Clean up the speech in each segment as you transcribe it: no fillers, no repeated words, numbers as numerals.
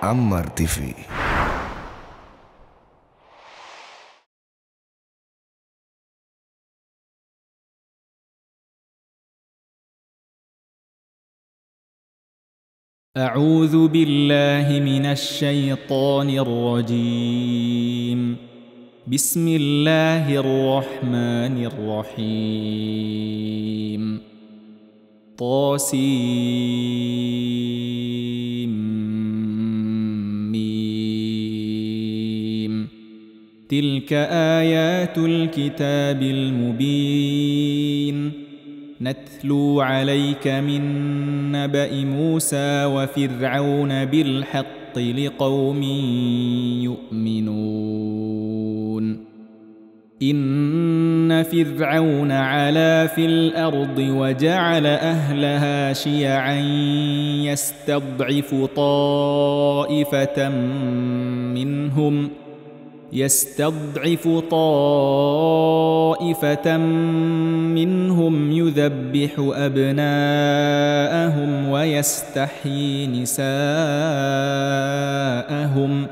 Ammar TV. أعوذ بالله من الشيطان الرجيم. بسم الله الرحمن الرحيم. طاسيم. تلك آيات الكتاب المبين. نتلو عليك من نبأ موسى وفرعون بالحق لقوم يؤمنون. إن فرعون علا في الأرض وجعل أهلها شيعا يستضعف طائفة منهم يذبح أبناءهم ويستحيي نساءهم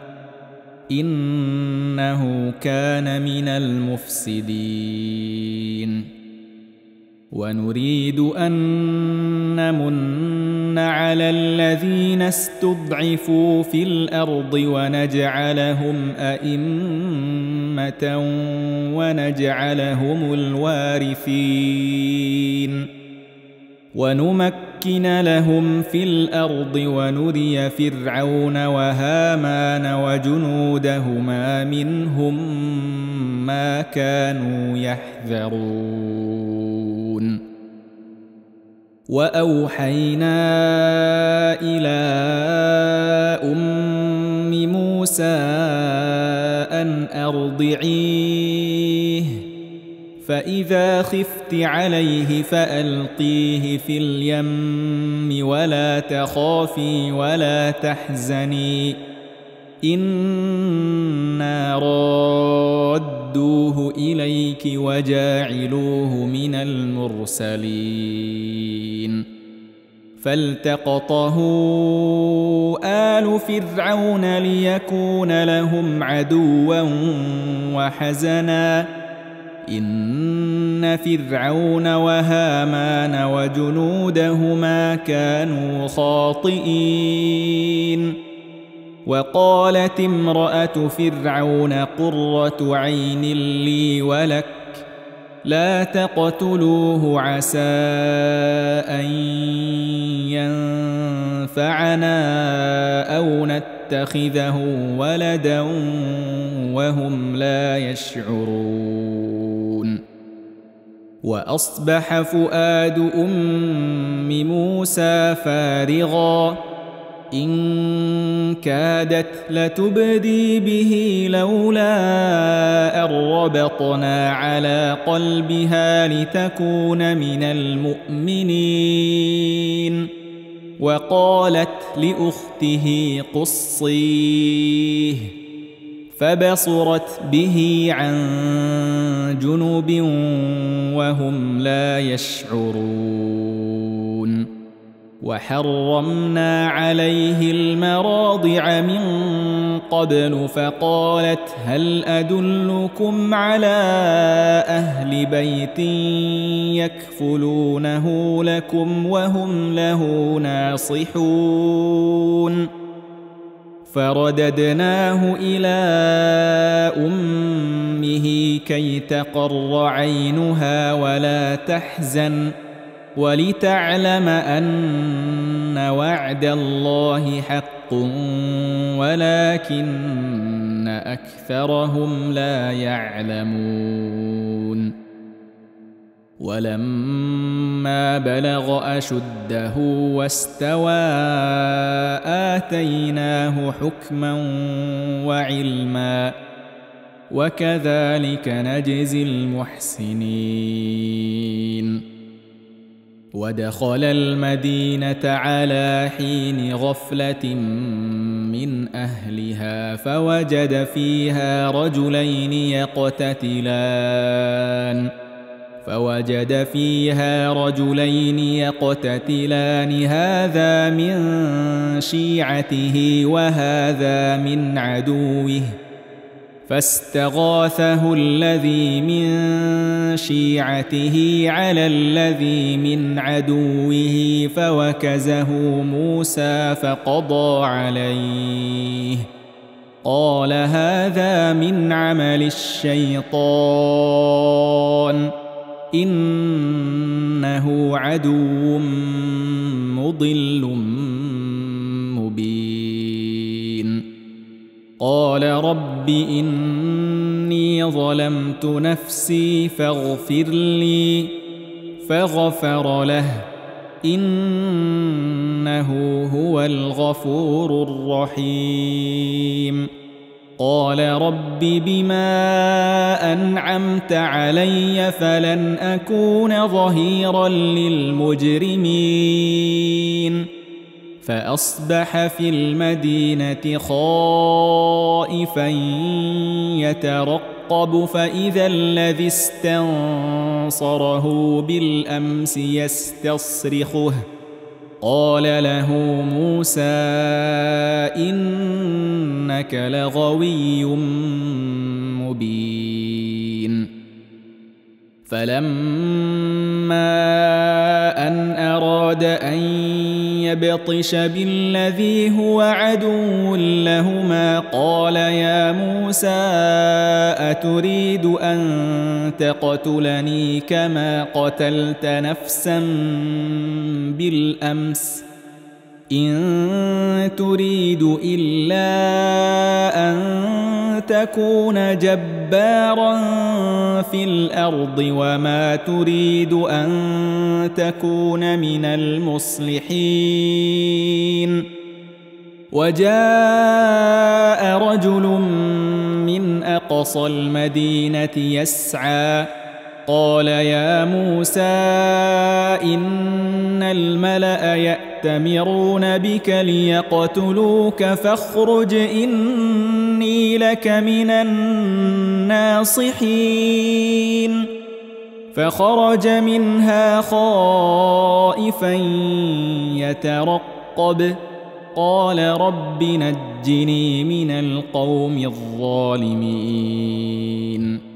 إنه كان من المفسدين. ونريد أن نمن على الذين استضعفوا في الأرض ونجعلهم أئمة ونجعلهم الوارثين ونمكن لهم في الأرض ونري فرعون وهامان وجنودهما منهم ما كانوا يحذرون. وأوحينا إلى أم موسى أن أرضعيه فإذا خفت عليه فألقيه في اليم ولا تخافي ولا تحزني إنا رادوه إليك وجاعلوه من المرسلين. فالتقطه آل فرعون ليكون لهم عدوا وحزنا إن فرعون وهامان وجنودهما كانوا خاطئين. وقالت امرأة فرعون قرة عين لي ولك لا تقتلوه عسى أن ينفعنا أو نتخذه ولدا وهم لا يشعرون. وأصبح فؤاد أم موسى فارغا إن كادت لتبدي به لولا أن ربطنا على قلبها لتكون من المؤمنين. وقالت لأخته قصيه فبصرت به عن جنب وهم لا يشعرون. وحرمنا عليه المراضع من قبل فقالت هل أدلكم على أهل بيت يكفلونه لكم وهم له ناصحون. فرددناه إلى أمه كي تقر عينها ولا تحزن ولتعلم أن وعد الله حق ولكن أكثرهم لا يعلمون. ولما بلغ أشده واستوى آتيناه حكما وعلما وكذلك نجزي المحسنين. ودخل المدينة على حين غفلة من أهلها فوجد فيها رجلين يقتتلان فوجد فيها رجلين يقتتلان هذا من شيعته وهذا من عدوه فاستغاثه الذي من شيعته على الذي من عدوه فوكزه موسى فقضى عليه قال هذا من عمل الشيطان إنه عدو مضل مبين قال رب إني ظلمت نفسي فاغفر لي فغفر له إنه هو الغفور الرحيم قال رب بما أنعمت علي فلن أكون ظهيرا للمجرمين فأصبح في المدينة خائفا يترقب فإذا الذي استنصره بالأمس يستصرخه قال له موسى إنك لغوي مبين فلما أن أراد أن يبطش بالذي هو عدو لهما قال يا موسى أتريد أن تقتلني كما قتلت نفسا بالأمس إن تريد إلا أن تكون جبارا في الأرض وما تريد أن تكون من المصلحين وجاء رجل من أقصى المدينة يسعى قال يا موسى إن الملأ يأتمرون بك ليقتلوك فاخرج إني لك من الناصحين فخرج منها خائفا يترقب قال رب نجني من القوم الظالمين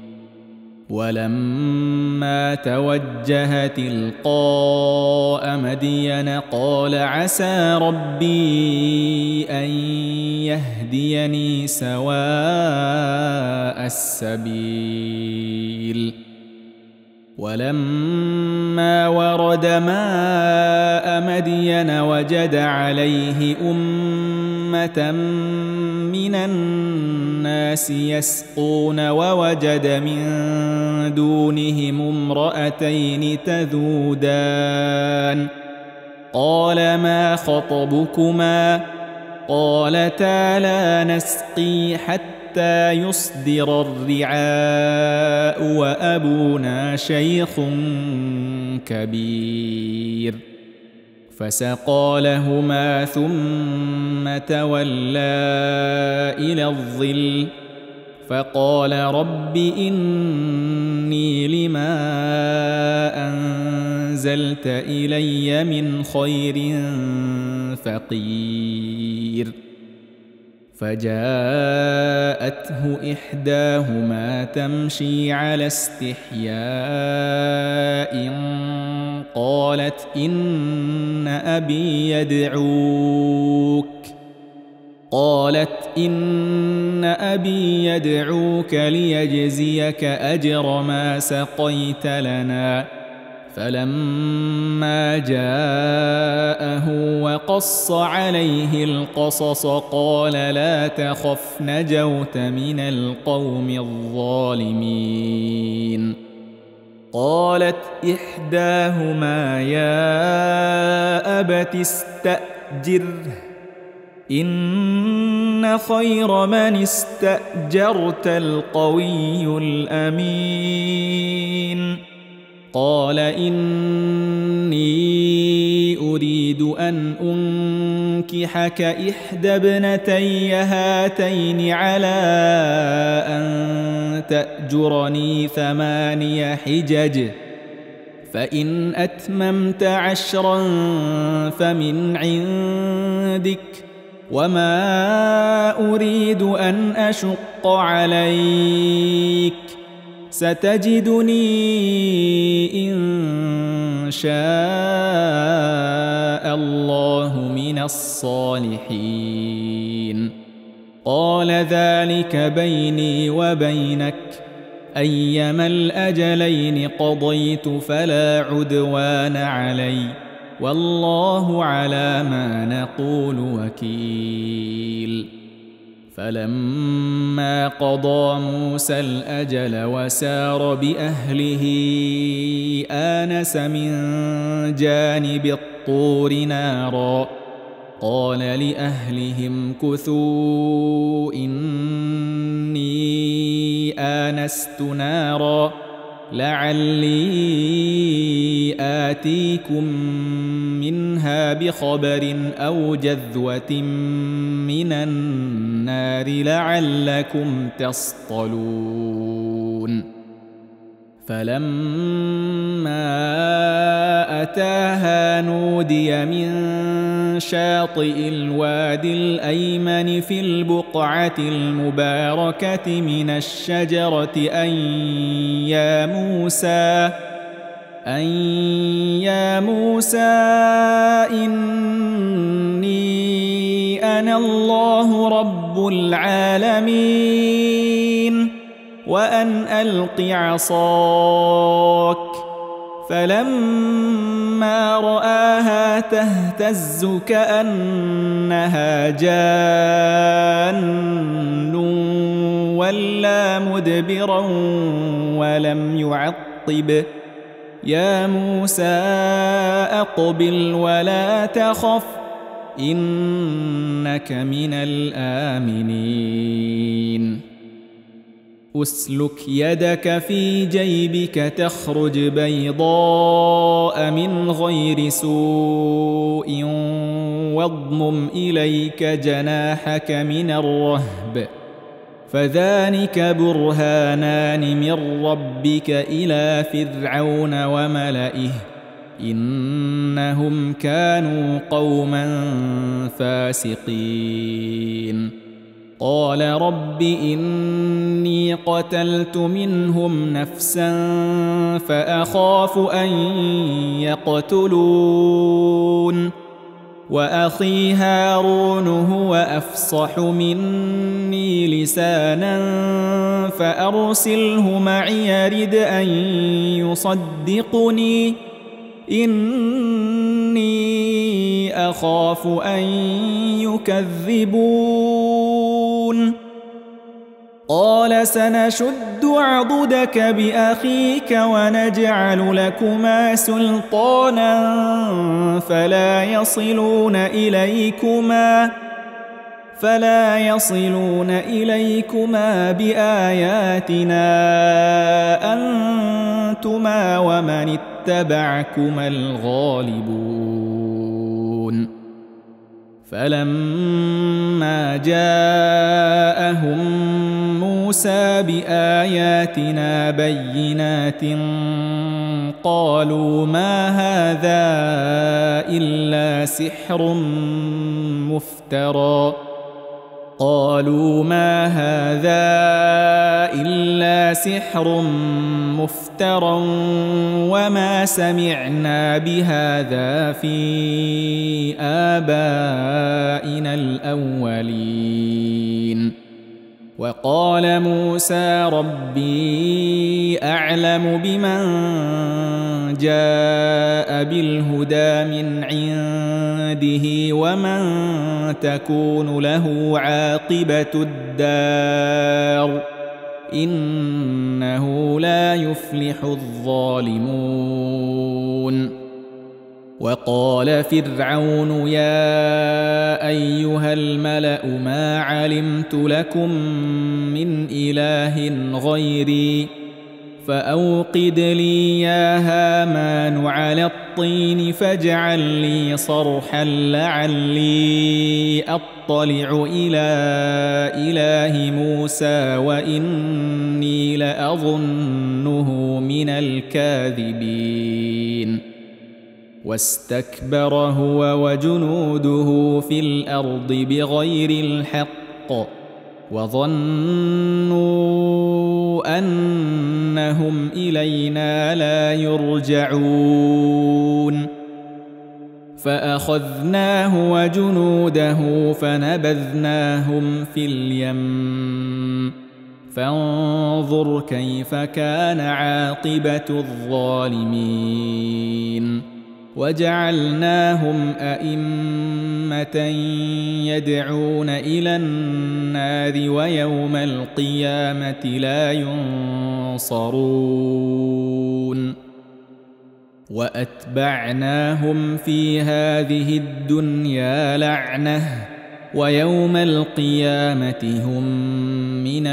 ولما توجه تلقاء مدين قال عسى ربي أن يهديني سواء السبيل ولما ورد ماء مدين وجد عليه أمة من الناس يسقون ووجد من دونهم امرأتين تذودان قال ما خطبكما قالتا لا نسقي حتى يصدر الرعاء وأبونا شيخ كبير فسقى لهما ثم تولى إلى الظل فقال رب إني لما أنزلت إلي من خير فقير فجاءته إحداهما تمشي على استحياء قالت إن أبي يدعوك ليجزيك أجر ما سقيت لنا فلما جاءه وقص عليه القصص قال لا تخف نجوت من القوم الظالمين قالت إحداهما يا أبت استأجره إن خير من استأجرت القوي الأمين قال إني أريد أن أنكحك إحدى ابنتي هاتين على أن تأجرني 8 حجج فإن أتممت 10 فمن عندك وما أريد أن أشق عليك ستجدني إن شاء الله من الصالحين. قال ذلك بيني وبينك أيما الأجلين قضيت فلا عدوان علي والله على ما نقول وكيل. فلما قضى موسى الأجل وسار بأهله آنس من جانب الطور نارا قال لأهلهم كثوا إني آنست نارا لعلي آتيكم منها بخبر أو جذوة من النار لعلكم تصطلون. فلما أتاها نودي من شاطئ الوادي الأيمن في البقعة المباركة من الشجرة أن يا موسى إني أنا الله رب العالمين وأن ألق عصاك. فلما رآها تهتز كأنها جان ولا مدبرا ولم يعقب يا موسى أقبل ولا تخف إنك من الآمنين. أسلك يدك في جيبك تخرج بيضاء من غير سوء واضمم إليك جناحك من الرهب فذلك برهانان من ربك إلى فرعون وملئه إنهم كانوا قوما فاسقين. قال رب إني قتلت منهم نفسا فأخاف أن يقتلون وأخي هارون هو أفصح مني لسانا فأرسله معي رد أن يصدقني إني أخاف أن يكذبون. قال سنشد عضدك بأخيك ونجعل لكما سلطانا فلا يصلون إليكما بآياتنا أنتما ومن اتبعكما الغالبون. فلما جاءهم موسى بآياتنا بينات قالوا ما هذا إلا سحر مفترى وما سمعنا بهذا في آبائنا الأولين. وقال موسى ربي أعلم بمن جاء بالهدى من عنده ومن تكون له عاقبة الدار إنه لا يفلح الظالمون. وقال فرعون يا أيها الملأ ما علمت لكم من إله غيري فأوقد لي يا هامان على الطين فاجعل لي صرحا لعلي أطلع إلى إله موسى وإني لأظنه من الكاذبين. واستكبر هو وجنوده في الأرض بغير الحق وظنوا أنهم إلينا لا يرجعون. فأخذناه وجنوده فنبذناهم في اليم فانظر كيف كان عاقبة الظالمين. وجعلناهم أئمة يدعون إلى النار ويوم القيامة لا ينصرون. وأتبعناهم في هذه الدنيا لعنة ويوم القيامة هم من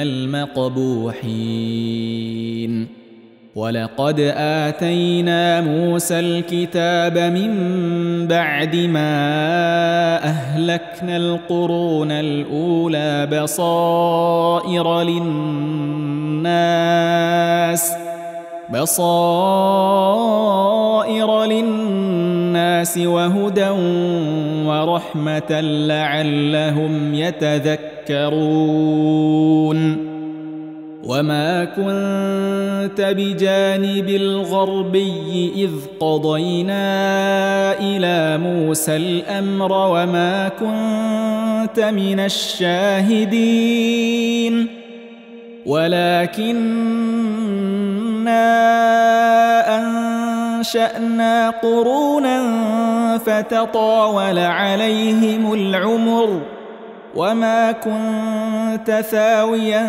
المقبوحين. ولقد آتينا موسى الكتاب من بعد ما أهلكنا القرون الأولى بصائر للناس وهدى ورحمة لعلهم يتذكرون. وما كنت بجانب الغربي إذ قضينا إلى موسى الأمر وما كنت من الشاهدين ولكننا أنشأنا قرونا فتطاول عليهم العمر وما كنت ثاويا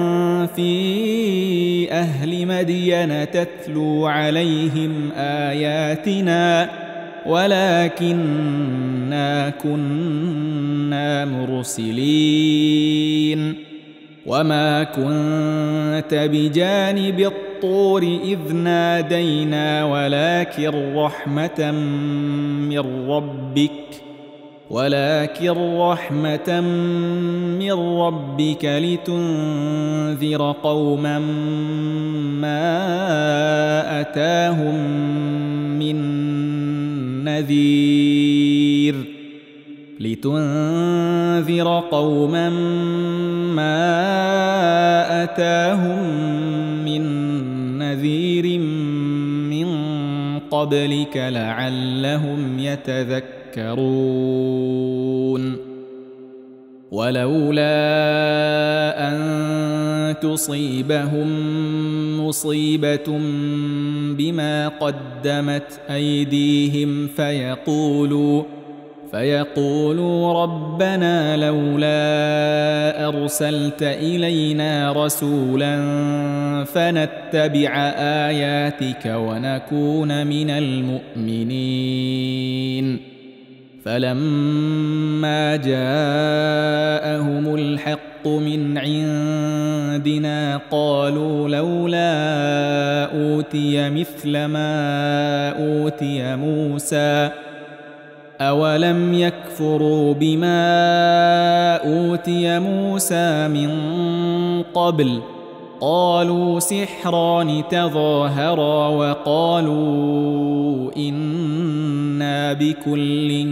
في أهل مدين تتلو عليهم آياتنا ولكننا كنا مرسلين. وما كنت بجانب الطور إذ نادينا ولكن رحمة من ربك لتنذر قوما ما أتاهم من نذير من قبلك لعلهم يتذكرون. ولولا أن تصيبهم مصيبة بما قدمت أيديهم فيقولوا ربنا لولا أرسلت إلينا رسولا فنتبع آياتك ونكون من المؤمنين. فلما جاءهم الحق من عندنا قالوا لولا أوتي مثل ما أوتي موسى أولم يكفروا بما أوتي موسى من قبل قالوا سحران تظاهرا وقالوا إنا بكل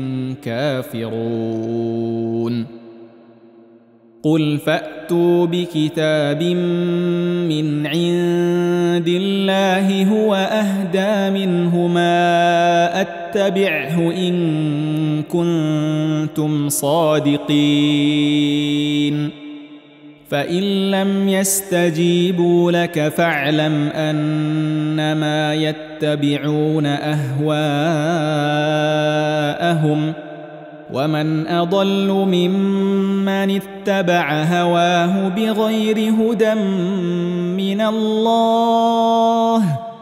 كافرون. قل فأتوا بكتاب من عند الله هو أهدى منهما أتبعه إن كنتم صادقين. فإن لم يستجيبوا لك فاعلم أنما يتبعون أهواءهم ومن أضل ممن اتبع هواه بغير هدى من الله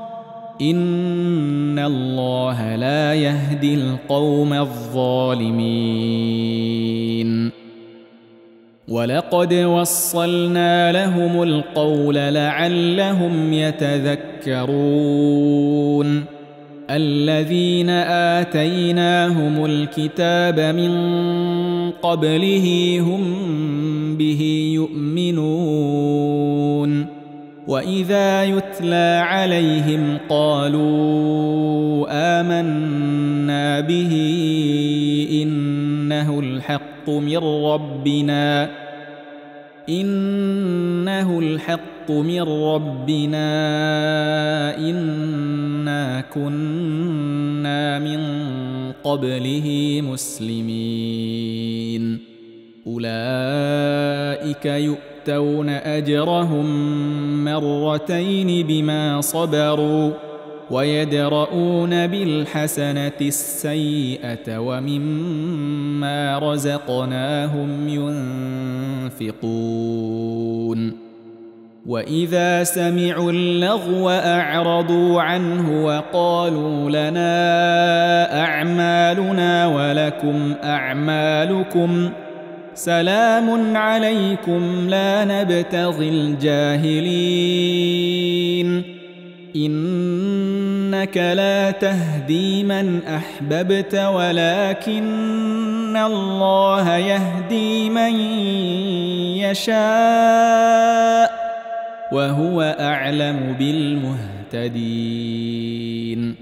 إن الله لا يهدي القوم الظالمين. ولقد وصلنا لهم القول لعلهم يتذكرون الذين آتيناهم الكتاب من قبله هم به يؤمنون وإذا يتلى عليهم قالوا آمنا به إنه الحق من ربنا إنا كنا من قبله مسلمين أولئك يؤتون أجرهم مرتين بما صبروا ويدرؤون بالحسنة السيئة ومما رزقناهم ينفقون وإذا سمعوا اللغو أعرضوا عنه وقالوا لنا أعمالنا ولكم أعمالكم سلام عليكم لا نبتغي الجاهلين إنك لا تهدي من أحببت ولكن الله يهدي من يشاء وهو أعلم بالمهتدين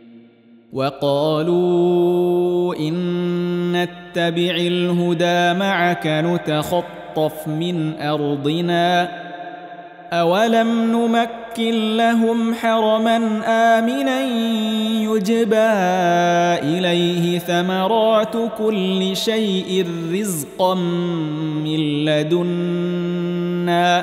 وقالوا إن نتبع الهدى معك نتخطف من أرضنا أولم نمكن لهم حرما آمنا يجبى إليه ثمرات كل شيء رزقا من لدنا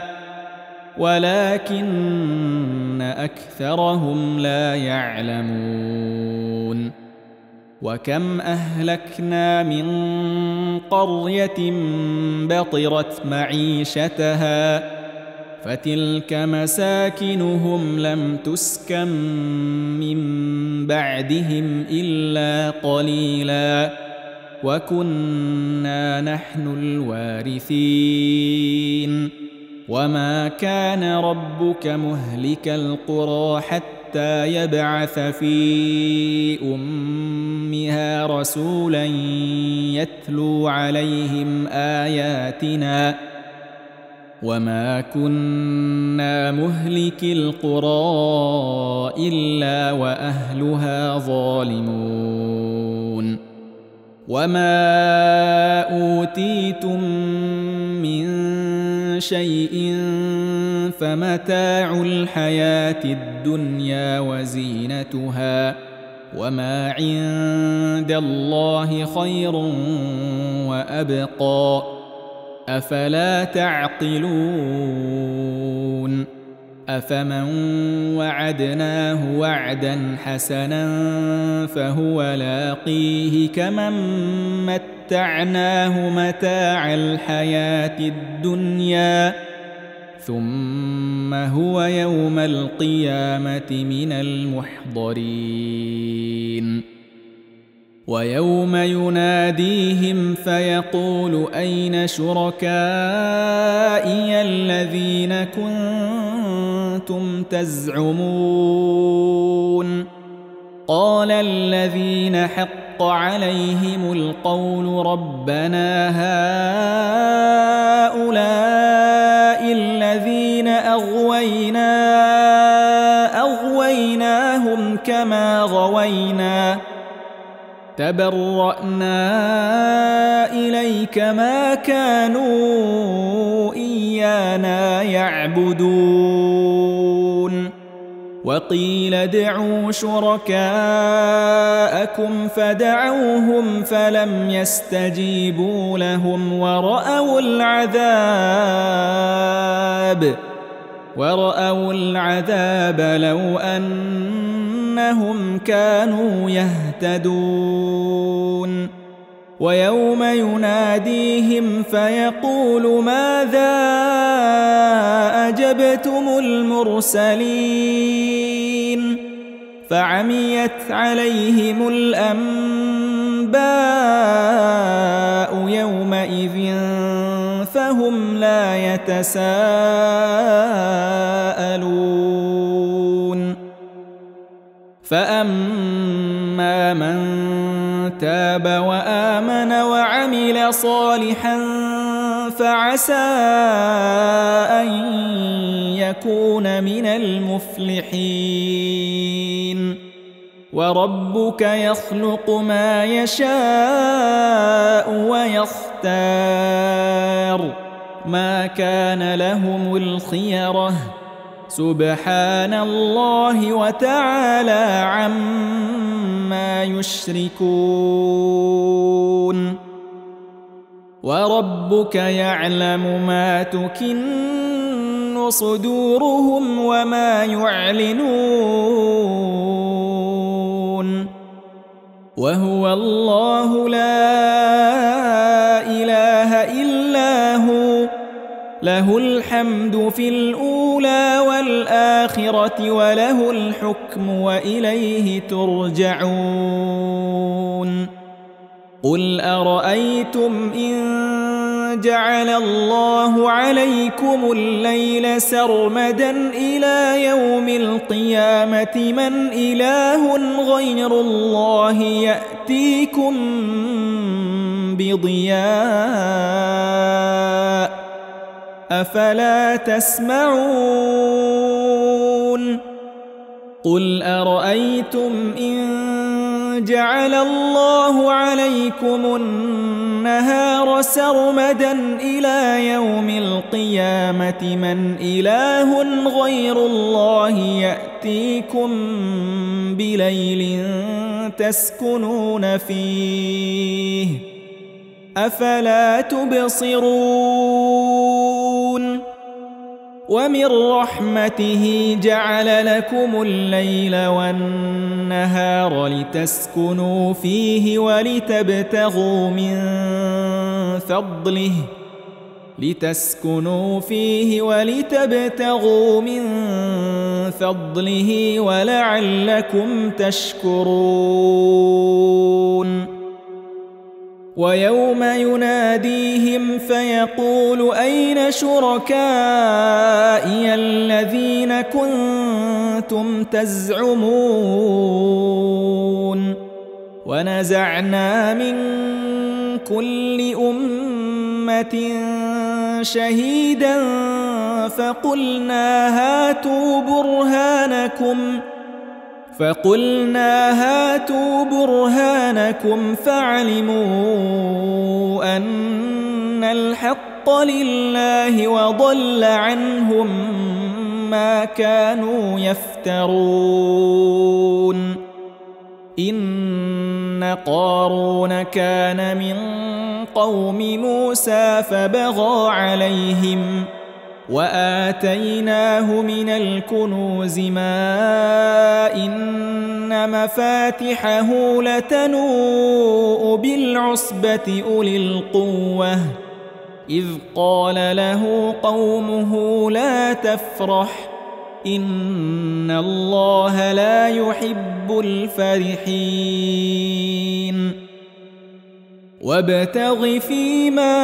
ولكن أكثرهم لا يعلمون وكم أهلكنا من قرية بطرت معيشتها فتلك مساكنهم لم تسكن من بعدهم إلا قليلا وكنا نحن الوارثين وما كان ربك مهلك القرى حتى يبعث في أمها رسولا يتلو عليهم آياتنا وما كنا مهلك القرى إلا وأهلها ظالمون وما أوتيتم من شيء فمتاع الحياة الدنيا وزينتها وما عند الله خير وأبقى أفلا تعقلون أفمن وعدناه وعدا حسنا فهو لاقيه كمن متعناه متاع الحياة الدنيا ثم هو يوم القيامة من المحضرين ويوم يناديهم فيقول أين شركائي الذين كنتم تزعمون قال الذين حق عليهم القول ربنا هؤلاء الذين أغويناهم كما غوينا تبرأنا إليك ما كانوا إيانا يعبدون وقيل ادعوا شركاءكم فدعوهم فلم يستجيبوا لهم ورأوا العذاب لو أنهم كانوا يهتدون ويوم يناديهم فيقول ماذا أجبتم المرسلين فعميت عليهم الأنباء يومئذ فهم يتساءلون فأما من تاب وآمن وعمل صالحا فعسى أن يكون من المفلحين وربك يخلق ما يشاء ويختار ما كان لهم الخيرة سبحان الله وتعالى عما يشركون وربك يعلم ما تكن صدورهم وما يعلنون وهو الله لا إله إلا هو له الحمد في الأولى والآخرة وله الحكم وإليه ترجعون قل أرأيتم إن جعل الله عليكم الليل سرمدا إلى يوم القيامة من إله غير الله يأتيكم بضياء أفلا تسمعون قل أرأيتم إن جعل الله عليكم النهار سرمدا إلى يوم القيامة من إله غير الله يأتيكم بليل تسكنون فيه أفلا تبصرون ومن رحمته جعل لكم الليل والنهار لتسكنوا فيه ولتبتغوا من فضله ولعلكم تشكرون ويوم يناديهم فيقول أين شركائي الذين كنتم تزعمون ونزعنا من كل أمة شهيدا فقلنا هاتوا برهانكم فعلموا أن الحق لله وضل عنهم ما كانوا يفترون إن قارون كان من قوم موسى فبغى عليهم وآتيناه من الكنوز ما إن مفاتحه لتنوء بالعصبة أولي القوة إذ قال له قومه لا تفرح إن الله لا يحب الفرحين وابتغ فيما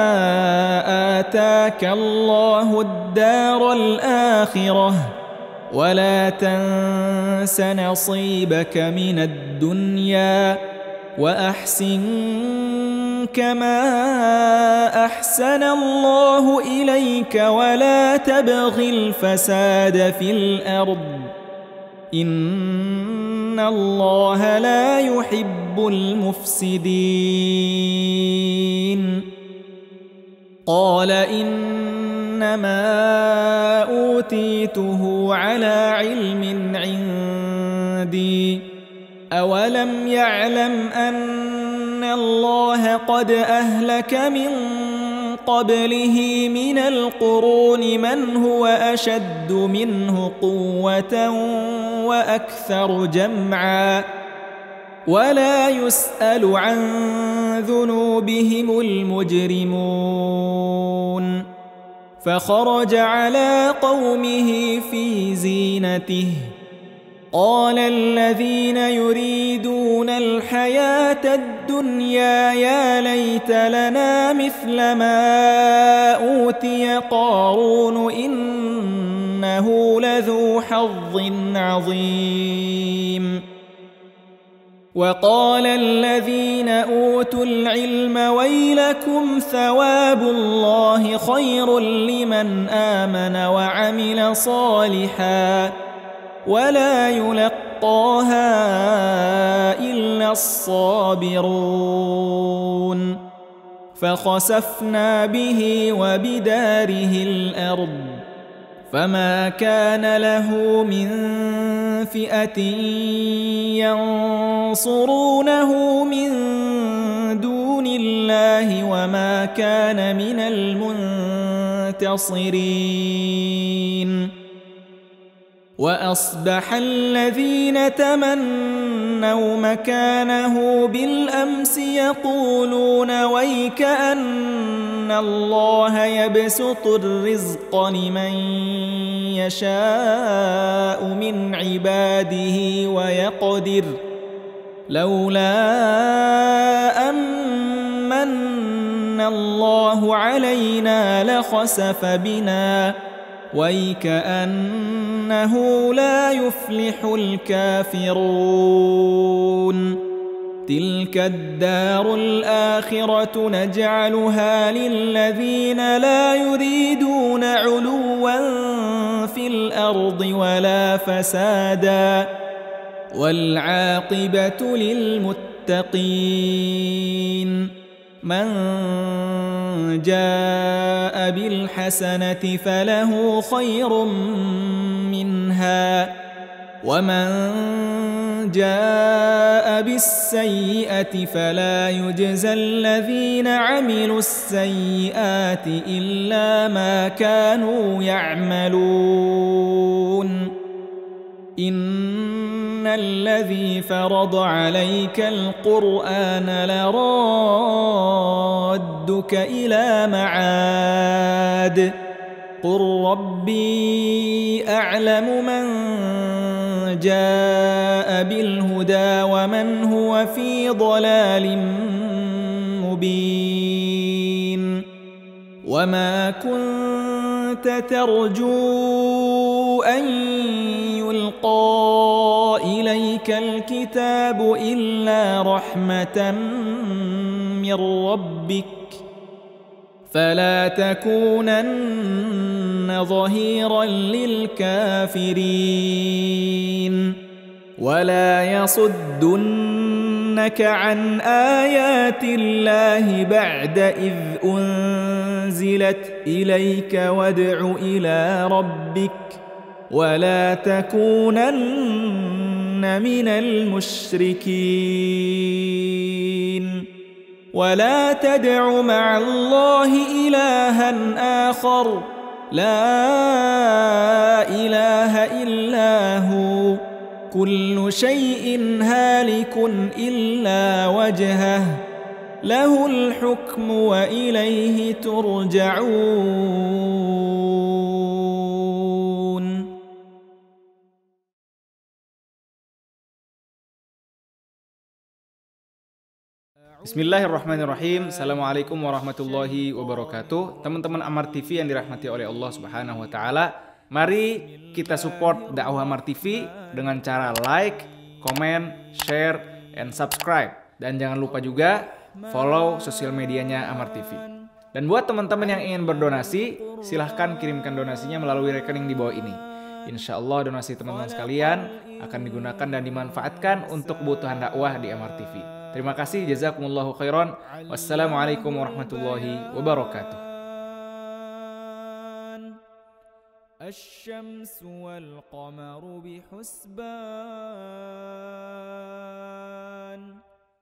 آتاك الله الدار الآخرة ولا تنس نصيبك من الدنيا وأحسن كما أحسن الله إليك ولا تبغ الفساد في الأرض إن الله لا يحب المفسدين قال إنما أوتيته على علم عندي أولم يعلم أن الله قد أهلك من قبله من القرون من هو أشد منه قوة وأكثر جمعا ولا يسأل عن ذنوبهم المجرمون فخرج على قومه في زينته قال الذين يريدون الحياة الدنيا يا ليت لنا مثل ما أوتي قارون إنه لذو حظ عظيم. وقال الذين أوتوا العلم ويلكم ثواب الله خير لمن آمن وعمل صالحا ولا يلقاها إلا الصابرون. فخسفنا به وبداره الأرض فما كان له من فئة ينصرونه من دون الله وما كان من المنتصرين. وأصبح الذين تمنوا مكانه بالأمس يقولون ويك أن الله يبسط الرزق لمن يشاء من عباده ويقدر لولا أمن الله علينا لخسف بنا ويكأنه لا يفلح الكافرون. تلك الدار الآخرة نجعلها للذين لا يريدون علوا في الأرض ولا فسادا والعاقبة للمتقين. من جاء بالحسنة فله خير منها ومن جاء بالسيئة فلا يجزى الذين عملوا السيئات إلا ما كانوا يعملون. إن الذي فرض عليك القرآن لرادك إلى معاد قل ربي أعلم من جاء بالهدى ومن هو في ضلال مبين. وما كنت ترجو أن يلقى إليك الكتاب إلا رحمة من ربك فلا تكونن ظهيرا للكافرين. ولا يصدنك عن آيات الله بعد إذ أنزلت إليك وادع إلى ربك ولا تكونن من المشركين. ولا تدع مع الله إلها آخر لا إله إلا هو كل شيء هالك إلا وجهه له الحكم وإليه ترجعون. Bismillahirrahmanirrahim. Assalamualaikum warahmatullahi wabarakatuh. Teman-teman Amar TV yang dirahmati oleh Allah Subhanahu wa taala, mari kita support dakwah Amar TV dengan cara like, komen, share, and subscribe. Dan jangan lupa juga follow sosial medianya Amar TV. Dan buat teman-teman yang ingin berdonasi, silahkan kirimkan donasinya melalui rekening di bawah ini. Insya Allah donasi teman-teman sekalian akan digunakan dan dimanfaatkan untuk kebutuhan dakwah di Amar TV. Terima kasih, jazakumullahu khairan. Wassalamualaikum warahmatullahi wabarakatuh. الشمس والقمر بحسبان